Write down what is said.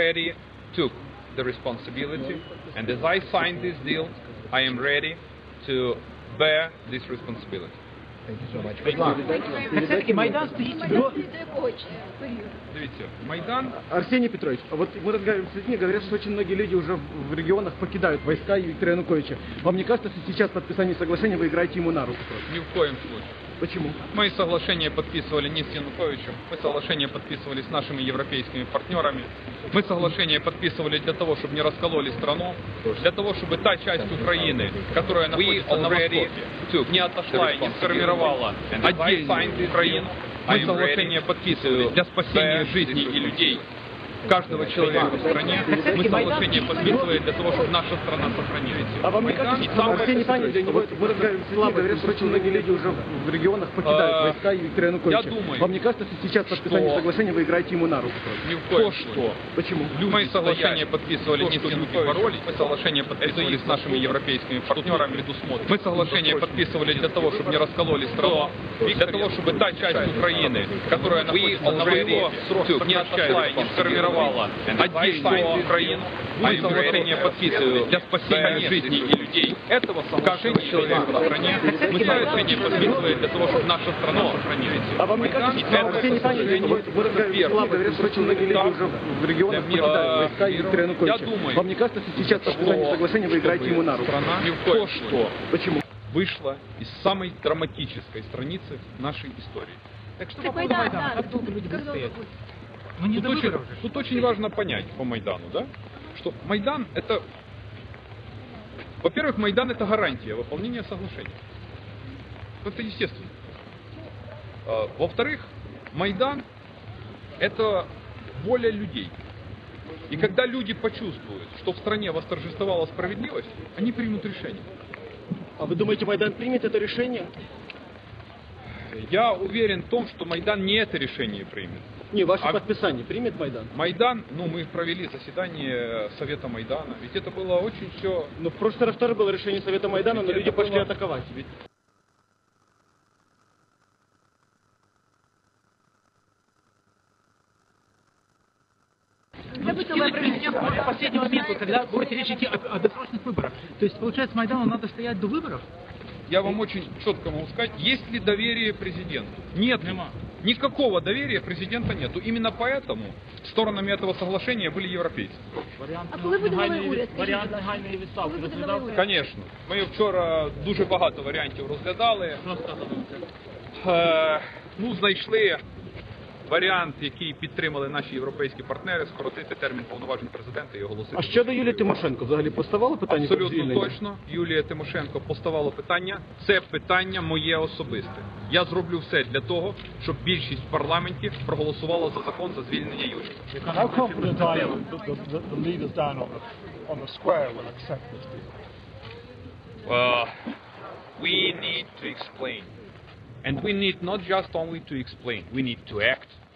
already took the responsibility, and as I signed this deal, I am ready to bear this responsibility. Thank you so much. Все-таки Майдан стоит до... Дивіться, Майдан... Арсений Петрович, вот мы разговариваем с людьми, говорят, что очень многие люди уже в регионах покидают войска Виктора Януковича. Вам не кажется, что сейчас подписание соглашения вы играете ему на руку? Ни в коем случае. Почему? Мы соглашение подписывали не с Януковичем, мы соглашение подписывали с нашими европейскими партнерами. Мы соглашение подписывали для того, чтобы не раскололи страну, для того, чтобы та часть Украины, которая находится на востоке, не отошла и не сформировала отдельную Украину. Мы соглашение подписывали для спасения жизни и людей каждого человека в стране. Мы соглашение подписывали для того, чтобы наша страна сохранилась. А вам не кажется, что Арсений Петрович, мы разговариваем с людьми, говорят, что очень многие люди уже в регионах покидают войска Виктора Януковича. Я думаю, вам не кажется, что сейчас подписание соглашения вы играете ему на руку? Ни в коем случае. Почему? Мы соглашение подписывали не с Януковичем, мы соглашение подписывали с нашими европейскими партнерами. Мы соглашение подписывали для того, чтобы не раскололи страну, для того, чтобы та часть Украины, которая находится на востоке, не отошла и не сформировала отдельную Украину. Мы соглашение подписывали для спасения жизни и людей. Этого каждого человека в стране. Мы соглашение подписывали для того, чтобы наша страна сохранилась. А вам не кажется, что Арсений Петрович, мы разговариваем с людьми, говорят, что очень многие люди уже в регионах покидают войска Виктора Януковича. Вам не кажется, что сейчас подписание соглашения вы играете ему на руку? Страна ни в коем случае. Почему? Вышла из самой драматической страницы нашей истории. Так что по поводу Майдана, как долго люди будут стоять? Ну не до выборов же. Тут очень важно понять по Майдану, да, что Майдан это, во-первых, Майдан это гарантия выполнения соглашения. Это естественно. Во-вторых, Майдан это воля людей. И когда люди почувствуют, что в стране восторжествовала справедливость, они примут решение. А вы думаете, Майдан примет это решение? Я уверен в том, что Майдан не это решение примет. Не, ваше подписание примет Майдан? Майдан, мы провели заседание Совета Майдана, ведь это было очень все... Ну, в прошлый раз тоже было решение Совета Майдана, но люди пошли атаковать. Ведь... В последний момент, когда будет речь идти о досрочных выборах. То есть, получается, Майдану надо стоять до выборов? Я вам очень четко могу сказать, есть ли доверие президенту? Нет. Никакого доверия президента нету. Именно поэтому сторонами этого соглашения были европейцы. Варіант негайної відставки розглядався? Конечно. Ми вчора дуже багато варіантів розглядали. Знайшли варіант, який підтримали наші європейські партнери, скоротити термін повноважень президента і оголосити. А щодо Юлії Тимошенко, взагалі поставало питання? Абсолютно точно. Юлія Тимошенко поставила питання. Це питання моє особисте. Я зроблю все для того, щоб більшість в парламенті проголосувала за закон за звільнення Юлії. How confident are you that the leaders down on the square will accept this deal? We need to explain. And we need not just only to explain, we need to act.